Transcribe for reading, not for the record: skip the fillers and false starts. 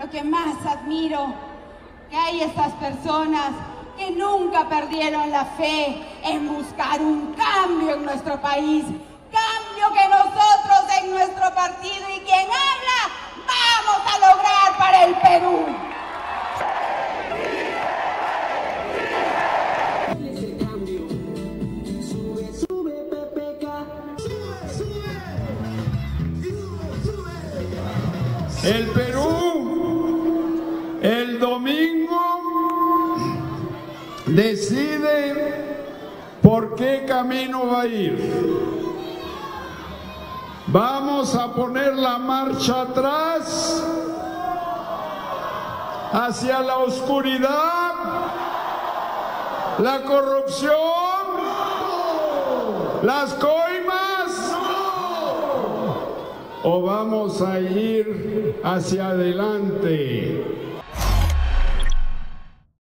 lo que más admiro, que hay estas personas que nunca perdieron la fe en buscar un cambio en nuestro país, cambio que nosotros en nuestro partido y quien habla vamos a lograr para el Perú. El Perú el domingo decide por qué camino va a ir. Vamos a poner la marcha atrás hacia la oscuridad, la corrupción, las coimas, o vamos a ir hacia adelante.